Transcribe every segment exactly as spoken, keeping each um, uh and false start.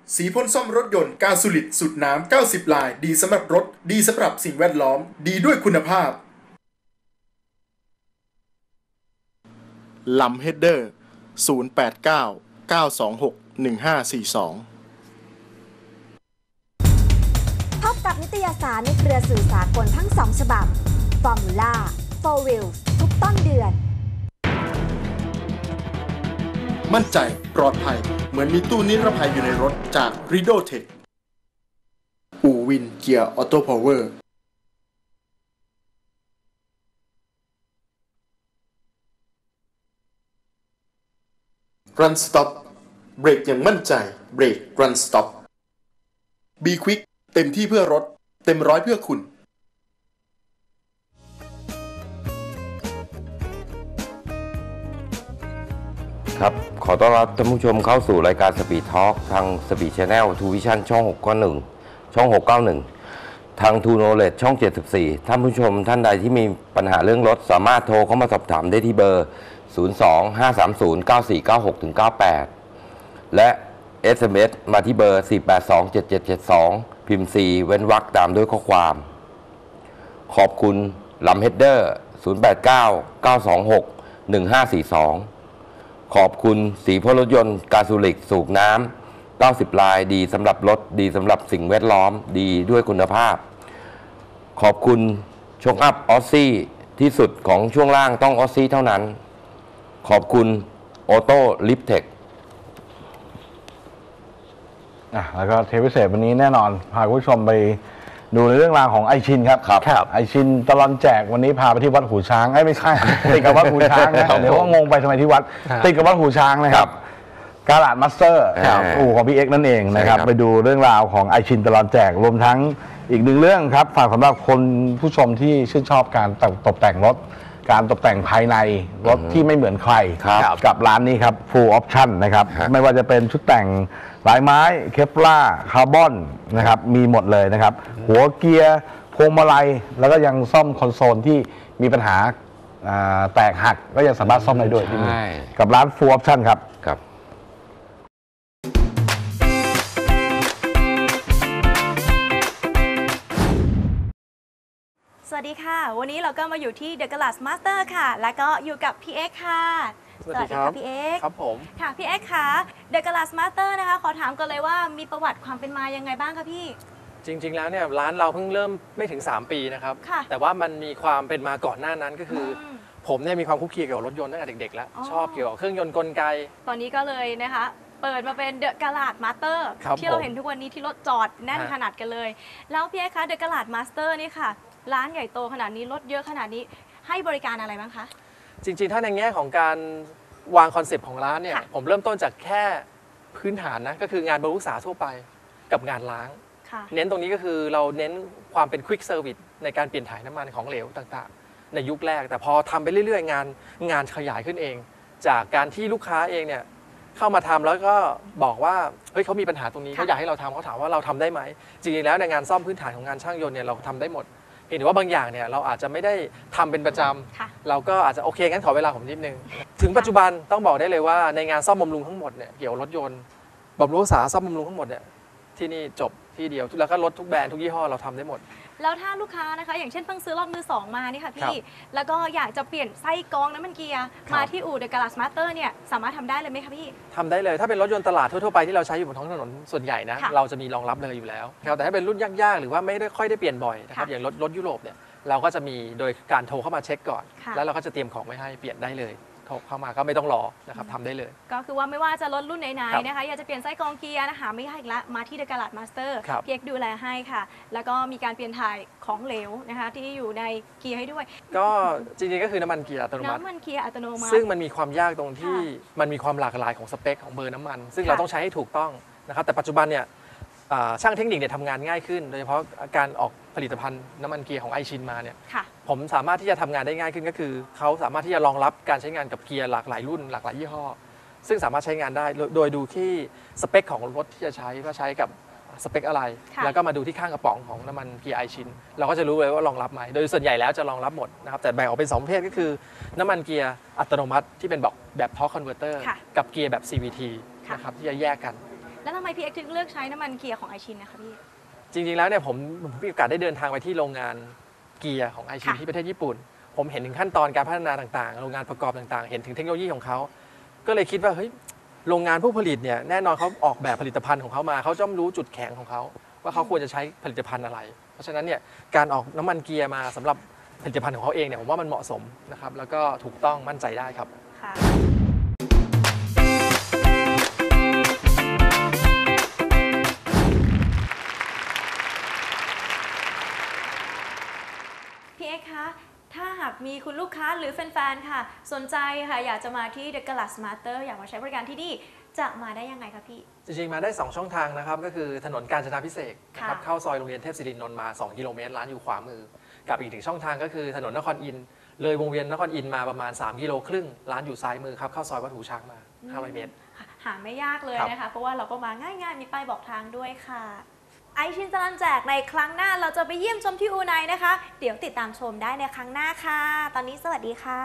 สีพ่นซ่อมรถยนต์กาสูลิดสูตรน้ำเก้าสิบลายดีสำหรับรถดีสำหรับสิ่งแวดล้อมดีด้วยคุณภาพลำเฮดเดอร์ศูนย์ แปด เก้า เก้า สอง หก หนึ่ง ห้า สี่ สองพบกับนิตยสารในเครือสื่อสากลทั้งสองฉบับ Formula โฟร์ Wheels ทุกต้นเดือนมั่นใจปลอดภัยเหมือนมีตู้นิรภัยอยู่ในรถจาก Rido Tech อู่วินเกียร์ออโต้พาวเวอร์Run Stop เบรกอย่างมั่นใจเบรก Run Stop Be Quick เต็มที่เพื่อรถเต็มร้อยเพื่อคุณครับขอต้อนรับท่านผู้ชมเข้าสู่รายการ Speed Talk ทาง Speed Channel ทู Vision ช่องหกเก้าหนึ่งช่องหกเก้าหนึ่งทาง ทู Knowledge ช่องเจ็ดสิบสี่ท่านผู้ชมท่านใดที่มีปัญหาเรื่องรถสามารถโทรเข้ามาสอบถามได้ที่เบอร์ศูนย์ สอง ห้า สาม ศูนย์ เก้า สี่ เก้า หก เก้า แปดและ เอส เอ็ม เอส มาที่เบอร์สี่ แปด สอง เจ็ด เจ็ด เจ็ด สองพิมพ์ สี่ เว้นวรรคตามด้วยข้อความขอบคุณลำเฮดเดอร์ศูนย์ แปด เก้า เก้า สอง หก หนึ่ง ห้า สี่ สองขอบคุณสีพ่นรถยนต์กาสูลิกสูบน้ำเก้าสิบลายดีสำหรับรถดีสำหรับสิ่งแวดล้อมดีด้วยคุณภาพขอบคุณชงอัพออสซี่ที่สุดของช่วงล่างต้องออสซี่เท่านั้นขอบคุณออโต้ลิฟเทคอ่ะแล้วก็เทปพิเศษวันนี้แน่นอนพาคุณผู้ชมไปดูในเรื่องราวของไอชินครับครับไอชินตลอดแจกวันนี้พาไปที่วัดหูช้างไอ้ไม่ใช่ติดกับวัดหูช้างนะเดี๋ยวว่างงไปทำไมที่วัดติดกับวัดหูช้างนะครับกาลาดมาสเตอร์อู่ของพี่เอ็กนั่นเองนะครับไปดูเรื่องราวของไอชินตลอดแจกรวมทั้งอีกหนึ่งเรื่องครับฝากสำหรับคนผู้ชมที่ชื่นชอบการตกแต่งรถการตกแต่งภายในรถที่ไม่เหมือนใครกับร้านนี้ครับ Full Option นะครับไม่ว่าจะเป็นชุดแต่งลายไม้เคปลาคาร์บอนนะครับมีหมดเลยนะครับหัวเกียร์พวงมาลัยแล้วก็ยังซ่อมคอนโซลที่มีปัญหาแตกหักก็ยังสามารถซ่อมได้ด้วยที่นี่กับร้าน Full Option ครับครับสวัสดีค่ะวันนี้เราก็มาอยู่ที่ The Garage Master ค่ะและก็อยู่กับพี่เอ็กซ์ค่ะสวัสดีครับพี่เอ็กซ์ครับผมค่ะพี่เอ็กซ์ค่ะ The Garage Master นะคะขอถามกันเลยว่ามีประวัติความเป็นมายังไงบ้างคะพี่จริงๆแล้วเนี่ยร้านเราเพิ่งเริ่มไม่ถึงสามปีนะครับแต่ว่ามันมีความเป็นมาก่อนหน้านั้นก็คือผมเนี่ยมีความคุกคีเกี่ยวกับรถยนต์ตั้งแต่เด็กๆแล้วชอบเกี่ยวกับเครื่องยนต์กลไกตอนนี้ก็เลยนะคะเปิดมาเป็น The Garage Master ที่เราเห็นทุกวันนี้ที่รถจอดแน่นขนาดกันเลยแล้วพี่เอ็กซ์คะ The Garage Master นี่ค่ะร้านใหญ่โตขนาดนี้รถเยอะขนาดนี้ให้บริการอะไรบ้างคะจริงๆถ้าในแง่ของการวางคอนเซปต์ของร้านเนี่ยผมเริ่มต้นจากแค่พื้นฐานนะก็คืองานบำรุงรักษาทั่วไปกับงานล้างเน้นตรงนี้ก็คือเราเน้นความเป็น Quick Service ในการเปลี่ยนถ่ายน้ำมันของเหลวต่างๆในยุคแรกแต่พอทำไปเรื่อยๆงานงานขยายขึ้นเอง จากการที่ลูกค้าเองเนี่ยเข้ามาทำแล้วก็บอกว่าเฮ้ยเขามีปัญหาตรงนี้เขาอยากให้เราทำเขาถามว่าเราทำได้ไหมจริงๆแล้วในงานซ่อมพื้นฐานของงานช่างยนต์เนี่ยเราทำได้หมดเห็นว่าบางอย่างเนี่ยเราอาจจะไม่ได้ทำเป็นประจำเราก็อาจจะโอเคงั้นขอเวลาผมนิดนึงถึงปัจจุบันต้องบอกได้เลยว่าในงานซ่อมบำรุงทั้งหมดเนี่ยเกี่ยวกับรถยนต์บำรุงรักษาซ่อมบำรุงทั้งหมดเนี่ยที่นี่จบที่เดียวแล้วก็รถทุกแบรนด์ทุกยี่ห้อเราทำได้หมดแล้วถ้าลูกค้านะคะอย่างเช่นเพิ่งซื้อรถมือสองมานี่ค่ะพี่แล้วก็อยากจะเปลี่ยนไส้กรองน้ำมันเกียร์มาที่อู่ The Garage Master เนี่ยสามารถทำได้เลยไหมคะพี่ทำได้เลยถ้าเป็นรถยนต์ตลาดทั่วๆไปที่เราใช้อยู่บนท้องถนนส่วนใหญ่นะเราจะมีรองรับเลยอยู่แล้วแต่ถ้าเป็นรุ่นยากๆหรือว่าไม่ได้ค่อยได้เปลี่ยนบ่อยนะครับอย่างรถรถยุโรปเนี่ยเราก็จะมีโดยการโทรเข้ามาเช็คก่อนแล้วเราก็จะเตรียมของไว้ให้เปลี่ยนได้เลยโทรเข้ามาก็ไม่ต้องรอนะครับทำได้เลยก็คือว่าไม่ว่าจะรถรุ่นไหนๆนะคะอยากจะเปลี่ยนไส้กรองเกียร์นะคะไม่ยากอีกแล้วมาที่ The Garage Master พี่เอ็กซ์ดูแลให้ค่ะแล้วก็มีการเปลี่ยนถ่ายของเหลวนะคะที่อยู่ในเกียร์ให้ด้วยก็จริงๆก็คือน้ำมันเกียร์อัตโนมัติน้ำมันเกียร์อัตโนมัติซึ่งมันมีความยากตรงที่มันมีความหลากหลายของสเปคของเบอร์น้ำมันซึ่งเราต้องใช้ให้ถูกต้องนะครับแต่ปัจจุบันเนี่ยช่างเทคนิคเนี่ยทำงานง่ายขึ้นโดยเฉพาะการออกผลิตภัณฑ์น้ำมันเกียร์ของไอชินมาเนี่ยผมสามารถที่จะทำงานได้ง่ายขึ้นก็คือเขาสามารถที่จะรองรับการใช้งานกับเกียร์หลากหลายรุ่นหลากหลายยี่ห้อซึ่งสามารถใช้งานได้โดยดูที่สเปคของรถที่จะใช้ว่าใช้กับสเปคอะไรแล้วก็มาดูที่ข้างกระป๋องของน้ำมันเกียร์ไอชินเราก็จะรู้เลยว่ารองรับไหมโดยส่วนใหญ่แล้วจะรองรับหมดนะครับแต่แบ่งออกเป็นสองประเภทก็คือน้ำมันเกียร์อัตโนมัติที่เป็นแบบแบบทอร์คคอนเวอร์เตอร์กับเกียร์แบบ ซี วี ที นะครับที่จะแยกกันแล้วทำไมพี่เอ็กซ์ถึงเลือกใช้น้ำมันเกียร์ของไอชินนะคะพี่จริงๆแล้วเนี่ยผมมีโอกาสได้เดินทางไปที่โรงงานเกียร์ของไอชินที่ประเทศญี่ปุ่นผมเห็นถึงขั้นตอนการพัฒนาต่างๆโรงงานประกอบต่างๆเห็นถึงเทคโนโลยีของเขาก็เลยคิดว่าเฮ้ยโรงงานผู้ผลิตเนี่ยแน่นอนเขาออกแบบผลิตภัณฑ์ของเขามาเขาจ้อมรู้จุดแข็งของเขาว่าเขาควรจะใช้ผลิตภัณฑ์อะไรเพราะฉะนั้นเนี่ยการออกน้ำมันเกียร์มาสำหรับผลิตภัณฑ์ของเขาเองเนี่ยผมว่ามันเหมาะสมนะครับแล้วก็ถูกต้องมั่นใจได้ครับพี่เอ็กซ์คะถ้าหากมีคุณลูกค้าหรือแฟนๆค่ะสนใจค่ะอยากจะมาที่ The Glass Master อยากมาใช้บริการที่นี่จะมาได้ยังไงคะพี่จริงๆมาได้สองช่องทางนะครับก็คือถนนกาญจนาภิเษกนะครับเข้าซอยโรงเรียนเทพศิรินนท์มาสองกิโลเมตรร้านอยู่ขวามือกับอีกหนึ่งช่องทางก็คือถนนนครอินทร์เลยวงเวียนนครอินทร์มาประมาณสามกิโลครึ่งร้านอยู่ซ้ายมือครับเข้าซอยวัดหูช้างมาห้าร้อยเมตรหาไม่ยากเลยนะคะเพราะว่าเราก็มาง่ายๆมีป้ายบอกทางด้วยค่ะไอชินจรัญแจกในครั้งหน้าเราจะไปเยี่ยมชมที่อูไนนะคะเดี๋ยวติดตามชมได้ในครั้งหน้าค่ะตอนนี้สวัสดีค่ะ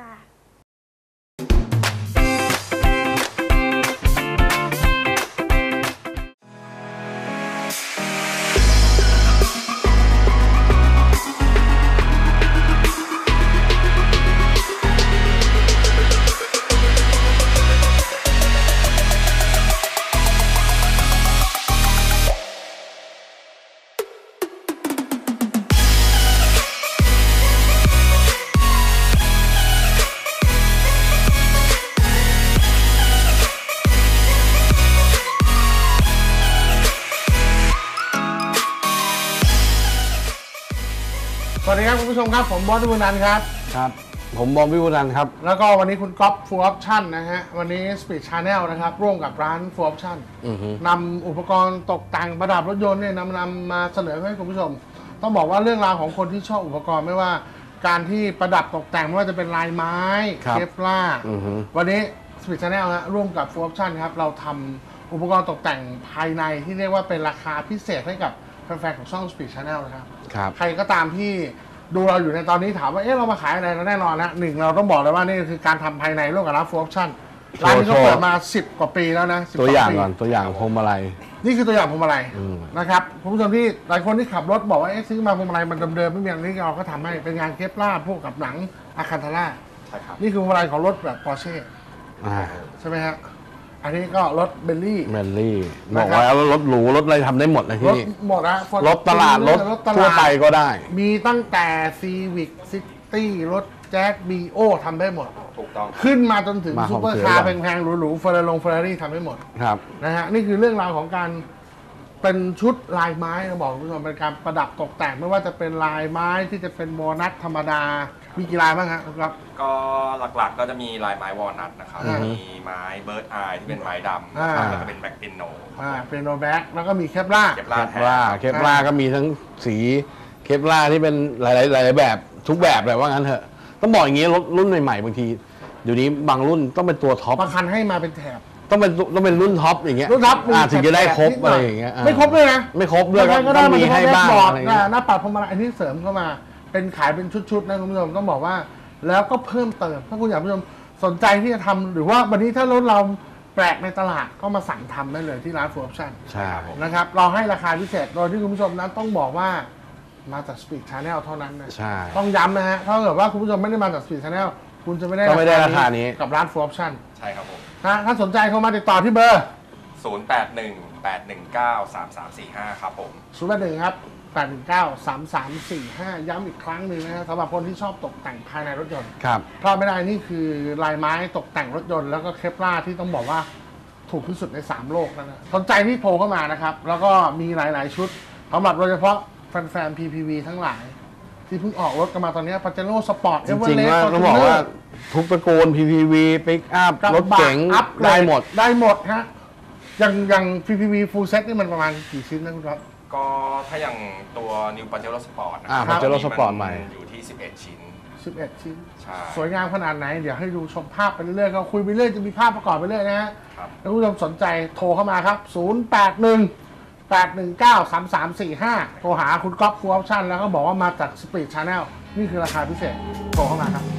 สวัสดีครับคุณผู้ชมครับผมบอสวิบูลย์นันท์ครับครับผมบอมวิบูลย์นันท์ครับแล้วก็วันนี้คุณก๊อฟ Full Option นะฮะวันนี้ Speed Channel นะครับร่วมกับร้าน Full Option นำอุปกรณ์ตกแต่งประดับรถยนต์เนี่ยนำนำมาเสนอให้คุณผู้ชมต้องบอกว่าเรื่องราวของคนที่ชอบอุปกรณ์ไม่ว่าการที่ประดับตกแต่งไม่ว่าจะเป็นลายไม้เคปลาร์วันนี้ Speed Channel ฮะร่วมกับ Full Option ครับเราทำอุปกรณ์ตกแต่งภายในที่เรียกว่าเป็นราคาพิเศษให้กับแฟนๆของช่อง Speed Channel นะครับใครก็ตามที่ดูเราอยู่ในตอนนี้ถามว่าเอ๊ะเรามาขายอะไรแน่นอนนะหนึ่งเราต้องบอกเลยว่านี่คือการทำภายในร่วมกับร้าน Full Option ร้านนี้เขาเปิดมาสิบกว่าปีแล้วนะตัวอย่างก่อนตัวอย่างพวงมาลัยนี่คือตัวอย่างพวงมาลัยนะครับคุณผู้ชมที่หลายคนที่ขับรถบอกว่าเอ๊ะซื้อมาพวงมาลัยมันเดิมๆไม่มีอะไรนี่เราก็ทำให้เป็นงานเคปลาร์พวกกับหนังอาคันทาร่านี่คือพวงมาลัยของรถแบบปอร์เช่ใช่ไหมฮะอันนี้ก็รถเบลลี่เบลลี่บอกว่ารถหรูรถอะไรทำได้หมดนะที่นี่หมดนะรถตลาดรถทั่วไปก็ได้มีตั้งแต่ซีวิกซิตี้รถแจ็คบีโอทำได้หมดถูกต้องขึ้นมาจนถึงซุปเปอร์คาร์แพงๆหรูๆเฟอร์รารี่เฟอร์รารี่ทำได้หมดครับนะฮะนี่คือเรื่องราวของการเป็นชุดลายไม้เราบอกคุณผู้ชมเป็นการประดับตกแต่งไม่ว่าจะเป็นลายไม้ที่จะเป็นโมนัสธรรมดามีกี่ลายบ้างครับก็หลักๆก็จะมีลายไม้วอลนัทนะครับมีไม้เบิร์ดอายที่เป็นไม้ดำแล้วก็เป็นแบ็คเปียโนอ่าเปียโนแบ็คแล้วก็มีเคปลาร์เคปลาร์เคปลาร์ก็มีทั้งสีเคปลาร์ที่เป็นหลายๆหลายๆแบบทุกแบบเลยว่างั้นเถอะต้องบอกอย่างนี้รถรุ่นใหม่ๆบางทีเดี๋ยวนี้บางรุ่นต้องเป็นตัวท็อปบางคันให้มาเป็นแถบต้องเป็นต้องเป็นรุ่นท็อปอย่างเงี้ยรุ่นท็อปถึงจะได้ครบอะไรอย่างเงี้ยไม่ครบเลยนะไม่ครบด้วยก็ต้องมีให้บ้างอะไรเงี้ยหน้าปัดพวงมาลัยอันนี้เสริมเข้ามาเป็นขายเป็นชุดๆนะคุณผู้ชมต้องบอกว่าแล้วก็เพิ่มเติมถ้าคุณอยากผู้ชมสนใจที่จะทำหรือว่าวันนี้ถ้ารถเราแปลกในตลาดก็มาสั่งทำได้เลยที่ร้าน Full Option ใช่นะครับเราให้ราคาพิเศษโดยที่คุณผู้ชมนั้นต้องบอกว่ามาจาก Speed Channel เท่านั้นนะต้องย้ำนะฮะถ้าเกิดว่าคุณผู้ชมไม่ได้มาจาก Speed Channel คุณจะไม่ได้ราคานี้กับร้าน Full Option ใช่ครับผมนะถ้าสนใจโทรมาติดต่อที่เบอร์ศูนย์ แปด หนึ่ง แปด หนึ่ง เก้า สาม สาม สี่ ห้าครับผมศูนย์ แปด หนึ่งครับแปด หนึ่ง เก้า สาม สาม สี่ ห้าย้ำอีกครั้งหนึ่งนะครับสำหรับคนที่ชอบตกแต่งภายในรถยนต์ครับพลาดไม่ได้นี่คือลายไม้ตกแต่งรถยนต์แล้วก็เคปลาร์ที่ต้องบอกว่าถูกที่สุดในสามโลกแล้วนะสนใจที่โทรเข้ามานะครับแล้วก็มีหลายๆชุดสำหรับโดยเฉพาะแฟนๆ พี พี วี ทั้งหลายที่เพิ่งออกรถกันมาตอนนี้ปาเจโร่สปอร์ตเอเวอเรสต์ต้องบอกว่าทุกตระกูล พี พี วี ปิกอัพรถเก๋งได้หมดได้หมดฮะอย่างอย่าง พี พี วี Full Set นี่มันประมาณกี่ชิ้นนะคุณครับก็ถ้าอย่างตัว New Pajero Sport นะครับ Pajero Sport ใหม่อยู่ที่สิบเอ็ดชิ้นสิบเอ็ดชิ้นใช่สวยงามขนาดไหนเดี๋ยวให้ดูชมภาพไปเรื่อยๆก็คุยไปเรื่อยจะมีภาพประกอบไปเรื่อยนะฮะถ้าคุณผู้ชมสนใจโทรเข้ามาครับศูนย์ แปด หนึ่ง แปด หนึ่ง เก้า สาม สาม สี่ ห้าโทรหาคุณก๊อฟ Full Option แล้วก็บอกว่ามาจาก Speed Channel นี่คือราคาพิเศษโทรเข้ามาครับ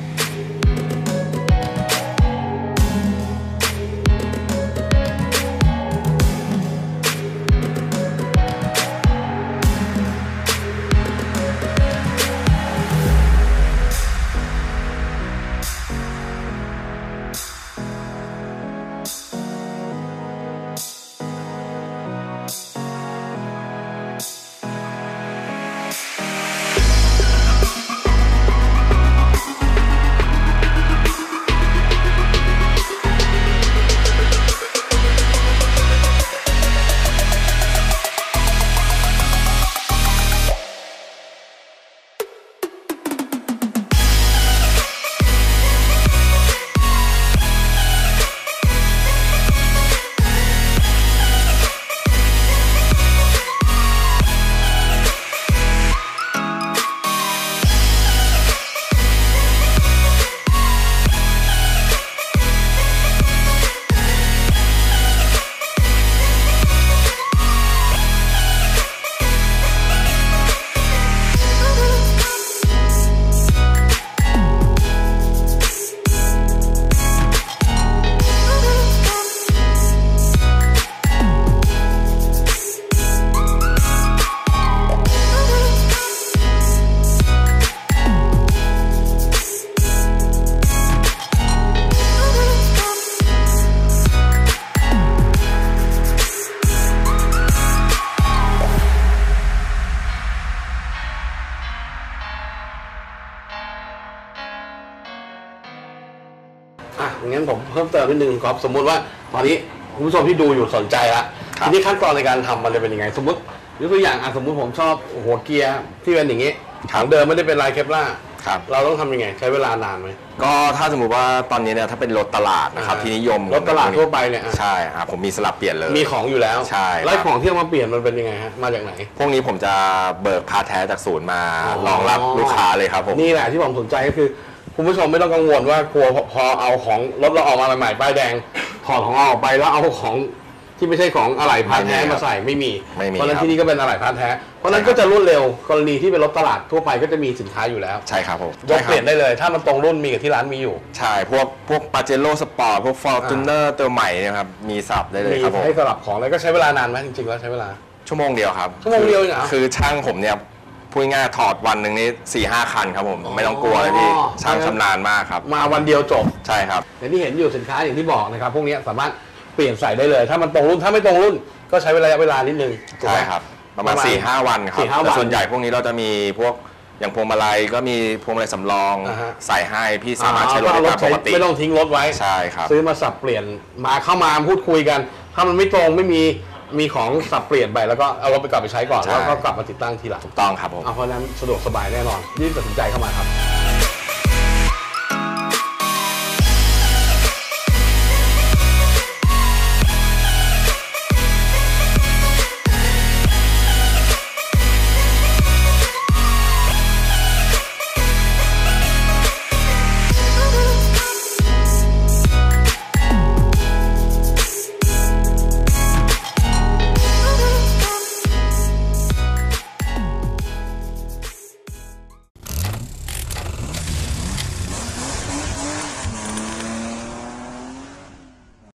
อ่ะงั้นผมเพิ่มเติมนิดนึงครับสมมุติว่าตอนนี้คุณผู้ชมที่ดูอยู่สนใจละทีนี้ขั้นตอนในการทำมันจะเป็นยังไงสมมติยกตัวอย่างอ่ะสมมุติผมชอบหัวเกียร์ที่เป็นอย่างนี้ของเดิมไม่ได้เป็นลายเคปล่าเราต้องทำยังไงใช้เวลานานไหมก็ถ้าสมมุติว่าตอนนี้เนี่ยถ้าเป็นรถตลาดนะครับที่นิยมรถตลาดทั่วไปเนี่ยใช่ครับผมมีสลับเปลี่ยนเลยมีของอยู่แล้วใช่แล้วของที่เอามาเปลี่ยนมันเป็นยังไงฮะมาจากไหนพวกนี้ผมจะเบิกพาแท้จากศูนย์มารองรับลูกค้าเลยครับผมนี่แหละที่ผมสนใจก็คือคุณผู้ชมไม่ต้องกังวลว่ากลัวพอเอาของรถเราออกมาใหม่ๆป้ายแดงถอดของออกไปแล้วเอาของที่ไม่ใช่ของอะไหล่พาแท้มาใส่ไม่มีเพราะนั้นที่นี่ก็เป็นอะไหล่พาแท้เพราะนั้นก็จะรวดเร็วกรณีที่เป็นรถตลาดทั่วไปก็จะมีสินค้าอยู่แล้วใช่ครับผมยกเปลี่ยนได้เลยถ้ามันตรงรุ่นมีกับที่ร้านมีอยู่ใช่พวกพวกปาเจโร่สปอร์ตพวกฟอร์จูเนอร์ตัวใหม่นะครับมีสับได้เลยครับผมมีให้สลับของแล้วก็ใช้เวลานานไหมจริงๆแล้วใช้เวลาชั่วโมงเดียวครับชั่วโมงเดียวเหรอคือช่างผมเนี่ยพูดง่ายถอดวันหนึ่งนี่สี่ห้าคันครับผมไม่ต้องกลัวเลยพี่ช่างชำนาญมากครับมาวันเดียวจบใช่ครับอย่างที่เห็นอยู่สินค้าอย่างที่บอกนะครับพวกนี้สามารถเปลี่ยนใส่ได้เลยถ้ามันตรงรุ่นถ้าไม่ตรงรุ่นก็ใช้เวลาเวลานิดนึงใช่ครับประมาณ สี่ห้า วันครับแต่ส่วนใหญ่พวกนี้เราจะมีพวกอย่างพวงมาลัยก็มีพวงมาลัยสำรองใส่ให้พี่สามารถใช้รถได้ตามปกติไม่ต้องทิ้งรถไว้ใช่ครับซื้อมาสับเปลี่ยนมาเข้ามาพูดคุยกันถ้ามันไม่ตรงไม่มีมีของสับเปลี่ยนไปแล้วก็เอารถไปกลับไปใช้ก่อนแล้วก็กลับมาติดตั้งทีหลังถูกต้องครับผมเพราะนั้นสะดวกสบายแน่นอนรีบตัดสินใจเข้ามาครับ